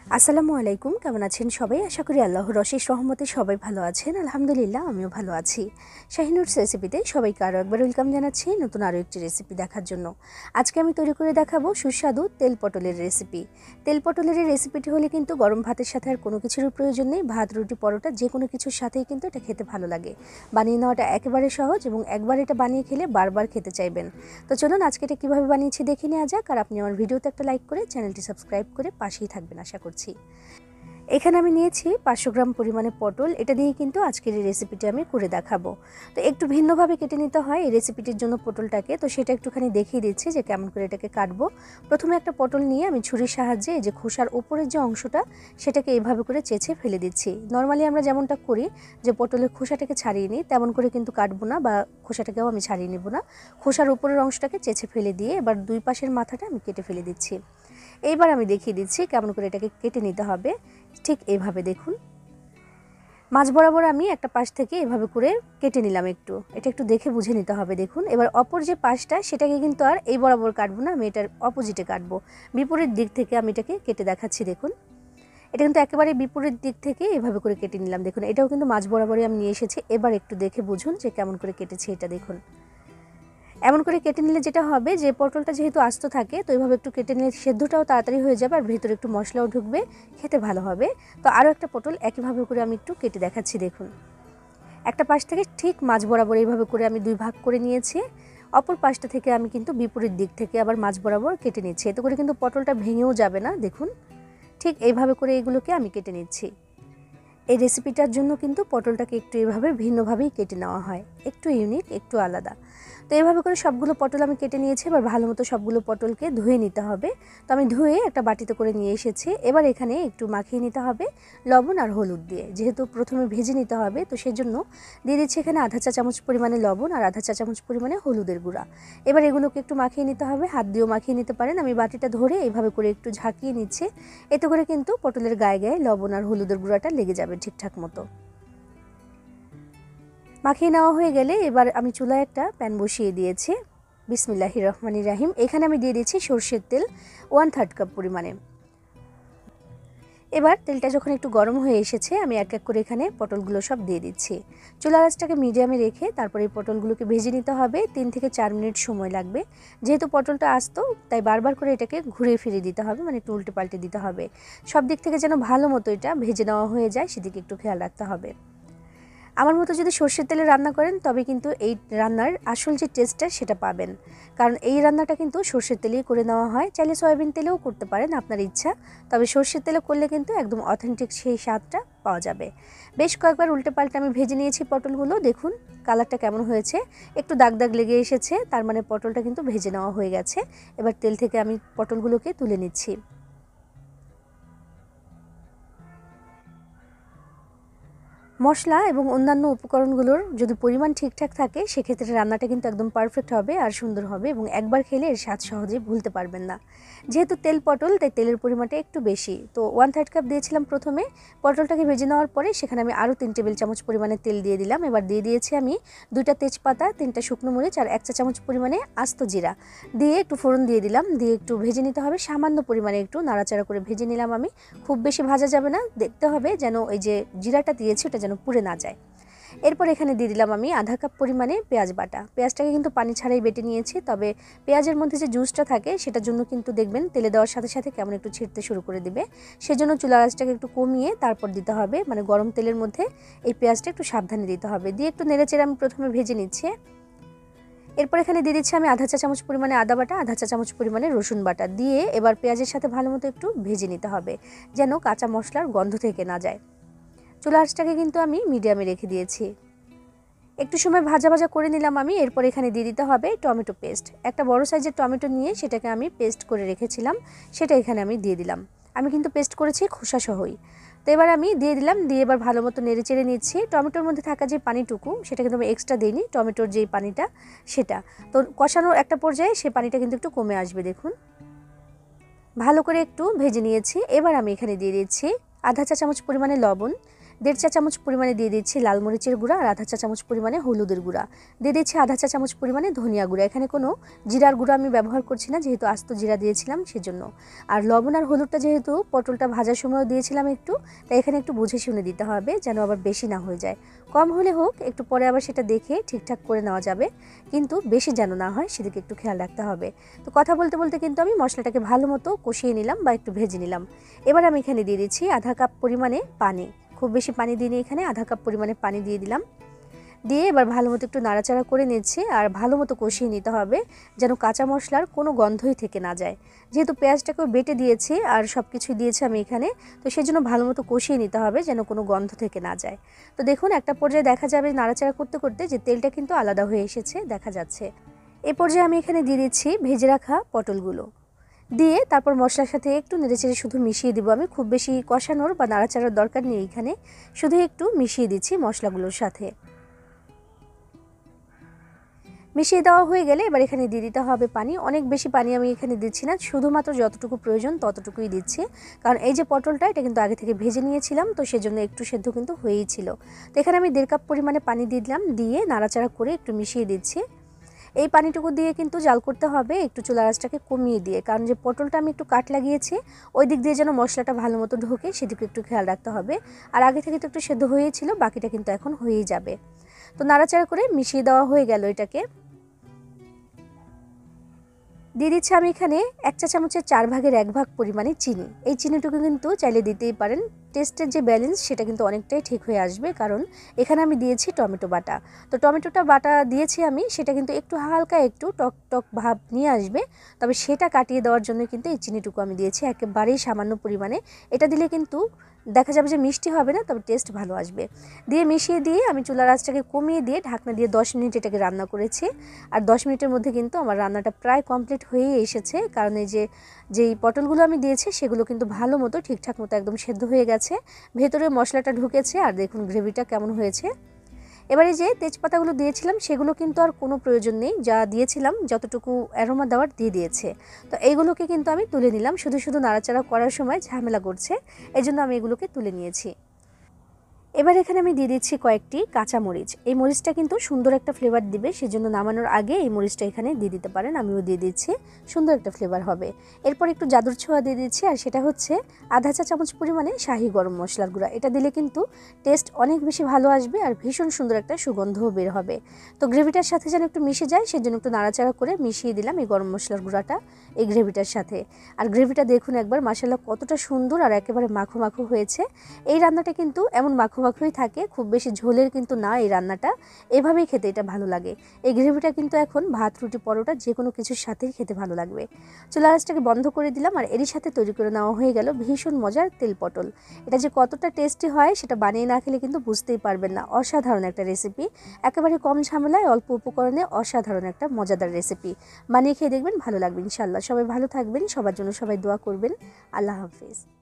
আসসালামু আলাইকুম, কেমন আছেন সবাই? আশা করি আল্লাহর অশেষ রহমতে সবাই ভালো আছেন। আলহামদুলিল্লাহ, আমিও ভালো আছি। শাহিনুরস রেসিপিতে সবাইকে আরও একবার ওয়েলকাম জানাচ্ছি নতুন আরও একটি রেসিপি দেখার জন্য। আজকে আমি তৈরি করে দেখাবো সুস্বাদু তেল পটলের রেসিপি। তেল পটলের এই রেসিপিটি হলে কিন্তু গরম ভাতের সাথে আর কোনো কিছুর প্রয়োজন নেই। ভাত, রুটি, পরোটা যে কোনো কিছুর সাথেই কিন্তু এটা খেতে ভালো লাগে। বানিয়ে নেওয়াটা একেবারে সহজ এবং একবার এটা বানিয়ে খেলে বারবার খেতে চাইবেন। তো চলুন আজকে এটা কীভাবে বানিয়েছি দেখে নেওয়া যাক। আর আপনি আমার ভিডিওতে একটা লাইক করে চ্যানেলটি সাবস্ক্রাইব করে পাশেই থাকবেন আশা করছি। এখানে আমি নিয়েছি 500 গ্রাম পরিমাণে পটল। এটা দিয়ে কিন্তু আজকের এই রেসিপিটি আমি করে দেখাবো। তো একটু ভিন্নভাবে কেটে নিতে হয় এই রেসিপিটির জন্য পটলটাকে, তো সেটা একটুখানি দেখিয়ে দিচ্ছি যে কেমন করে এটাকে কাটবো। প্রথমে একটা পটল নিয়ে আমি ছুরির সাহায্যে এই যে খোসার উপরের যে অংশটা সেটাকে এইভাবে করে চেঁচে ফেলে দিচ্ছি। নর্মালি আমরা যেমনটা করি যে পটলের খোসাটাকে ছাড়িয়ে নিই, তেমন করে কিন্তু কাটবো না, বা খোসাটাকেও আমি ছাড়িয়ে নেব না। খোসার উপরের অংশটাকে চেঁচে ফেলে দিয়ে এবার দুই পাশের মাথাটা আমি কেটে ফেলে দিচ্ছি। এইবার আমি দেখিয়ে দিচ্ছি কেমন করে এটাকে কেটে নিতে হবে। ঠিক এইভাবে দেখুন, মাঝ বরাবর আমি একটা পাশ থেকে এভাবে করে কেটে নিলাম। এটা একটু দেখে বুঝে নিতে হবে। দেখুন, এবার অপর যে পাশটা সেটাকে কিন্তু আর এই বরাবর কাটবো না, আমি এটার অপোজিটে কাটবো। বিপরীত দিক থেকে আমি এটাকে কেটে দেখাচ্ছি। দেখুন, এটা কিন্তু একেবারে বিপরীত দিক থেকে এভাবে করে কেটে নিলাম। দেখুন, এটাও কিন্তু মাঝ বরাবরই আমি নিয়ে এসেছি। এবার একটু দেখে বুঝুন যে কেমন করে কেটেছি এটা। দেখুন, এমন করে কেটে নিলে যেটা হবে যে পটলটা যেহেতু আস্ত থাকে, তো এইভাবে একটু কেটে নিলে সেদ্ধটাও তাড়াতাড়ি হয়ে যাবে আর ভেতরে একটু মশলাও ঢুকবে, খেতে ভালো হবে। তো আরও একটা পটল একইভাবে করে আমি একটু কেটে দেখাচ্ছি। দেখুন, একটা পাশ থেকে ঠিক মাঝ বরাবর এইভাবে করে আমি দুই ভাগ করে নিয়েছি। অপর পাশটা থেকে আমি কিন্তু বিপরীত দিক থেকে আবার মাঝ বরাবর কেটে নিচ্ছি। এতে করে কিন্তু পটলটা ভেঙেও যাবে না। দেখুন, ঠিক এইভাবে করে এগুলোকে আমি কেটে নিচ্ছি। এই রেসিপিটার জন্য কিন্তু পটলটাকে একটু এভাবে ভিন্নভাবেই কেটে নেওয়া হয়, একটু ইউনিক, একটু আলাদা। তো এইভাবে করে সবগুলো পটল আমি কেটে নিয়েছি। এবার ভালো মতো সবগুলো পটলকে ধুয়ে নিতে হবে। তো আমি ধুয়ে একটা বাটিতে করে নিয়ে এসেছি। এবার এখানে একটু মাখিয়ে নিতে হবে লবণ আর হলুদ দিয়ে। যেহেতু প্রথমে ভেজে নিতে হবে, তো সেজন্য দিয়ে দিচ্ছি এখানে আধা চা চামচ পরিমাণে লবণ আর আধা চা চামচ পরিমাণে হলুদের গুঁড়া। এবার এগুলোকে একটু মাখিয়ে নিতে হবে, হাত দিয়েও মাখিয়ে নিতে পারেন। আমি বাটিটা ধরে এইভাবে করে একটু ঝাঁকিয়ে নিচ্ছি। এতে করে কিন্তু পটলের গায়ে গায়ে লবণ আর হলুদের গুঁড়াটা লেগে যাবে ঠিকঠাক মতো। মাখিয়ে নেওয়া হয়ে গেলে এবার আমি চুলায় একটা প্যান বসিয়ে দিয়েছি। বিসমিল্লাহির রহমানির রাহিম। এখানে আমি দিয়ে দিচ্ছি সরষের তেল 1/3 কাপ পরিমাণে। এবার তেলটা যখন একটু গরম হয়ে এসেছে, আমি এক এক করে এখানে পটলগুলো সব দিয়ে দিচ্ছি। চুলার আঁচটাকে মিডিয়ামে রেখে তারপরে এই পটলগুলোকে ভেজে নিতে হবে। 3 থেকে 4 মিনিট সময় লাগবে। যেহেতু পটলটা আস্ত, তাই বারবার করে এটাকে ঘুরিয়ে ফিরিয়ে দিতে হবে, মানে একটু উল্টে পাল্টে দিতে হবে। সব দিক থেকে যেন ভালো মতো এটা ভেজে নেওয়া হয়ে যায়, সেদিকে একটু খেয়াল রাখতে হবে। আমার মতো যদি সর্ষের তেলে রান্না করেন তবে কিন্তু এই রান্নার আসল যে টেস্টটা সেটা পাবেন, কারণ এই রান্নাটা কিন্তু সর্ষের তেলেই করে নেওয়া হয়। চাইলে সয়াবিন তেলেও করতে পারেন, আপনার ইচ্ছা। তবে সর্ষের তেলে করলে কিন্তু একদম অথেন্টিক সেই স্বাদটা পাওয়া যাবে। বেশ কয়েকবার উল্টে পাল্টে আমি ভেজে নিয়েছি পটলগুলো। দেখুন কালারটা কেমন হয়েছে, একটু দাগ দাগ লেগে এসেছে, তার মানে পটলটা কিন্তু ভেজে নেওয়া হয়ে গেছে। এবার তেল থেকে আমি পটলগুলোকে তুলে নিচ্ছি। মশলা এবং অন্যান্য উপকরণগুলোর যদি পরিমাণ ঠিকঠাক থাকে, সেক্ষেত্রে রান্নাটা কিন্তু একদম পারফেক্ট হবে আর সুন্দর হবে, এবং একবার খেলে এর স্বাদ সহজেই ভুলতে পারবেন না। যেহেতু তেল পটল, তাই তেলের পরিমাণটা একটু বেশি। তো 1/3 কাপ দিয়েছিলাম প্রথমে। পটলটাকে ভেজে নেওয়ার পরে সেখানে আমি আরও 3 টেবিল চামচ পরিমাণে তেল দিয়ে দিলাম। এবার দিয়ে দিয়েছি আমি 2টা তেজপাতা, 3টা শুকনো মরিচ আর 1 চা চামচ পরিমাণে আস্ত জিরা দিয়ে একটু ফোড়ন দিয়ে দিলাম। দিয়ে একটু ভেজে নিতে হবে, সামান্য পরিমাণে একটু নাড়াচাড়া করে ভেজে নিলাম আমি। খুব বেশি ভাজা যাবে না, দেখতে হবে যেন ওই যে জিরাটা দিয়েছি ওটা যেন পুড়ে না যায়। এরপর এখানে দিয়ে দিলাম আমি আধা কাপ পরিমাণে পেঁয়াজ বাটা। পেঁয়াজটাকে কিন্তু পানি ছাড়াই বেটে নিয়েছি, তবে পেঁয়াজের মধ্যে যে জুসটা থাকে সেটার জন্য কিন্তু দেখবেন তেলে দেওয়ার সাথে সাথে কেমন একটু ছিটতে শুরু করে দিবে। সেজন্য চুলার আঁচটাকে একটু কমিয়ে তারপর দিতে হবে, মানে গরম তেলের মধ্যে এই পেঁয়াজটা একটু সাবধানে দিতে হবে। দিয়ে একটু নেড়েচেড়ে আমি প্রথমে ভেজে নিচ্ছি। এরপর এখানে দিয়ে দিচ্ছি আমি আধা চা চামচ পরিমাণে আদা বাটা, আধা চা চামচ পরিমাণে রসুন বাটা দিয়ে এবার পেঁয়াজের সাথে ভালো মতো একটু ভেজে নিতে হবে, যেন কাঁচা মশলার গন্ধ থেকে না যায়। চুলা আঁচটাকে কিন্তু আমি মিডিয়ামে রেখে দিয়েছি। একটু সময় ভাজা ভাজা করে নিলাম আমি। এরপর এখানে দিয়ে দিতে হবে টমেটো পেস্ট। একটা বড় সাইজের টমেটো নিয়ে সেটাকে আমি পেস্ট করে রেখেছিলাম, সেটা এখানে আমি দিয়ে দিলাম। আমি কিন্তু পেস্ট করেছি খোসা সহই। তো এবার আমি দিয়ে দিলাম, দিয়ে এবার ভালো মতো নেড়ে চেড়ে নিচ্ছি। টমেটোর মধ্যে থাকা যে পানিটুকু সেটা কিন্তু আমি এক্সট্রা দিইনি, টমেটোর যেই পানিটা সেটা। তো কষানোর একটা পর্যায়ে সেই পানিটা কিন্তু একটু কমে আসবে। দেখুন ভালো করে একটু ভেজে নিয়েছি। এবার আমি এখানে দিয়ে দিচ্ছি আধা চা চামচ পরিমাণে লবণ, 1.5 চা চামচ পরিমাণে দিয়ে দিচ্ছি লাল মরিচের গুঁড়া আর আধা চা চামচ পরিমাণে হলুদের গুঁড়া, দিয়ে দিচ্ছি আধা চা চামচ পরিমাণে ধনিয়া গুঁড়া। এখানে কোনো জিরার গুঁড়া আমি ব্যবহার করছি না, যেহেতু আস্ত জিরা দিয়েছিলাম সেজন্য। আর লবণ আর হলুদটা যেহেতু পটলটা ভাজার সময়ও দিয়েছিলাম একটু, তাই এখানে একটু বুঝে শুনে দিতে হবে যেন আবার বেশি না হয়ে যায়। কম হলে হোক, একটু পরে আবার সেটা দেখে ঠিকঠাক করে নেওয়া যাবে, কিন্তু বেশি যেন না হয় সেদিকে একটু খেয়াল রাখতে হবে। তো কথা বলতে বলতে কিন্তু আমি মশলাটাকে ভালো মতো কষিয়ে নিলাম বা একটু ভেজে নিলাম। এবার আমি এখানে দিয়ে দিচ্ছি আধা কাপ পরিমাণে পানি, খুব বেশি পানি দিইনি, এখানে আধা কাপ পরিমাণে পানি দিয়ে দিলাম। দিয়ে এবার ভালো মতো একটু নাড়াচাড়া করে নিচ্ছি আর ভালো মতো কষিয়ে নিতে হবে যেন কাঁচা মশলার কোনো গন্ধই থেকে না যায়। যেহেতু পেঁয়াজটাকেও বেটে দিয়েছি আর সব কিছুই দিয়েছি আমি এখানে, তো সেই জন্য ভালো মতো কষিয়ে নিতে হবে যেন কোনো গন্ধ থেকে না যায়। তো দেখুন একটা পর্যায়ে দেখা যাবে নাড়াচাড়া করতে করতে যে তেলটা কিন্তু আলাদা হয়ে এসেছে দেখা যাচ্ছে। এই পর্যায়ে আমি এখানে দিয়ে দিচ্ছি ভেজে রাখা পটলগুলো, দিয়ে তারপর মশলার সাথে একটু নেড়েচেড়ে শুধু মিশিয়ে দিব। আমি খুব বেশি কষানোর বা নাড়াচাড়ার দরকার নেই, এখানে শুধু একটু মিশিয়ে দিচ্ছি মশলাগুলোর সাথে। মিশিয়ে দেওয়া হয়ে গেলে এবার এখানে দিয়ে দিতে হবে পানি। অনেক বেশি পানি আমি এখানে দিচ্ছি না, শুধুমাত্র যতটুকু প্রয়োজন ততটুকুই দিচ্ছি, কারণ এই যে পটলটা এটা কিন্তু আগে থেকে ভেজে নিয়েছিলাম, তো সেজন্য একটু সেদ্ধ কিন্তু হয়েই ছিল। তো এখানে আমি 1.5 কাপ পরিমাণে পানি দিয়ে দিলাম, দিয়ে নাড়াচাড়া করে একটু মিশিয়ে দিচ্ছি। এই পানিটুকু দিয়ে কিন্তু জাল করতে হবে একটু চুলা আঁচটাকে কমিয়ে দিয়ে, কারণ যে পটলটা আমি একটু কাট লাগিয়েছি ওই দিক দিয়ে যেন মশলাটা ভালো মতো ঢোকে সেদিকে একটু খেয়াল রাখতে হবে। আর আগে থেকে তো একটু সেদ্ধ হয়েছিল, বাকিটা কিন্তু এখন হয়েই যাবে। তো নাড়াচাড়া করে মিশিয়ে দেওয়া হয়ে গেল। এটাকে দিয়ে দিচ্ছি আমি এখানে 1 চা চামচের 4 ভাগের 1 ভাগ পরিমাণে চিনি। এই চিনিটুকু কিন্তু চাইলে দিতেই পারেন, টেস্টের যে ব্যালেন্স সেটা কিন্তু অনেকটাই ঠিক হয়ে আসবে, কারণ এখানে আমি দিয়েছি টমেটো বাটা। তো টমেটোটা বাটা দিয়েছি আমি, সেটা কিন্তু একটু হালকা একটু টক টক ভাব নিয়ে আসবে, তবে সেটা কাটিয়ে দেওয়ার জন্য কিন্তু এই চিনিটুকু আমি দিয়েছি একেবারেই সামান্য পরিমাণে। এটা দিলে কিন্তু দেখা যাবে যে মিষ্টি হবে না, তবে টেস্ট ভালো আসবে। দিয়ে মিশিয়ে দিয়ে আমি চুলার আঁচটাকে কমিয়ে দিয়ে ঢাকনা দিয়ে 10 মিনিট এটাকে রান্না করেছি। আর 10 মিনিটের মধ্যে কিন্তু আমার রান্নাটা প্রায় কমপ্লিট হয়েই এসেছে, কারণ এই যেই পটলগুলো আমি দিয়েছি সেগুলো কিন্তু ভালো মতো ঠিকঠাক মতো একদম সেদ্ধ হয়ে গেছে, ভেতরে মশলাটা ঢুকেছে। আর দেখুন গ্রেভিটা কেমন হয়েছে। এবারে যে তেজপাতাগুলো দিয়েছিলাম সেগুলো কিন্তু আর কোনো প্রয়োজন নেই, যা দিয়েছিলাম যতটুকু অ্যারোমা দেওয়ার দিয়ে দিয়েছে। তো এইগুলোকে কিন্তু আমি তুলে নিলাম, শুধু শুধু নাড়াচাড়া করার সময় ঝামেলা করছে, এই জন্য আমি এগুলোকে তুলে নিয়েছি। এবার এখানে আমি দিয়ে দিচ্ছি কয়েকটি কাঁচা মরিচ। এই মরিচটা কিন্তু সুন্দর একটা ফ্লেভার দিবে, সেজন্য নামানোর আগে এই মরিচটা এখানে দিয়ে দিতে পারেন, আমিও দিয়ে দিচ্ছি, সুন্দর একটা ফ্লেভার হবে। এরপর একটু জাদুর ছোঁয়া দিয়ে দিচ্ছি, আর সেটা হচ্ছে আধা চা চামচ পরিমাণে শাহি গরম মশলার গুঁড়া। এটা দিলে কিন্তু টেস্ট অনেক বেশি ভালো আসবে আর ভীষণ সুন্দর একটা সুগন্ধও বের হবে। তো গ্রেভিটার সাথে যেন একটু মিশে যায় সেজন্য একটু নাড়াচাড়া করে মিশিয়ে দিলাম এই গরম মশলার গুঁড়াটা এই গ্রেভিটার সাথে। আর গ্রেভিটা দেখুন একবার মাশাআল্লাহ কতটা সুন্দর আর একেবারে মাখো মাখো হয়েছে। এই রান্নাটা কিন্তু এমন মাখো মাখোই থাকে, খুব বেশি ঝোলের কিন্তু না এই রান্নাটা, এভাবেই খেতে এটা ভালো লাগে। এই গ্রেভিটা কিন্তু এখন ভাত রুটি পরোটা যে কোনো কিছুর সাথেই খেতে ভালো লাগবে। চুলা আঁচটাকে বন্ধ করে দিলাম, আর এরই সাথে তৈরি করে নেওয়া হয়ে গেল ভীষণ মজার তেল পটল। এটা যে কতটা টেস্টি হয় সেটা বানিয়ে না খেলে কিন্তু বুঝতেই পারবেন না। অসাধারণ একটা রেসিপি, একেবারে কম ঝামেলায় অল্প উপকরণে অসাধারণ একটা মজাদার রেসিপি। বানিয়ে খেয়ে দেখবেন ভালো লাগবে ইনশাআল্লাহ। সবাই ভালো থাকবেন, সবার জন্য সবাই দোয়া করবেন। আল্লাহ হাফিজ।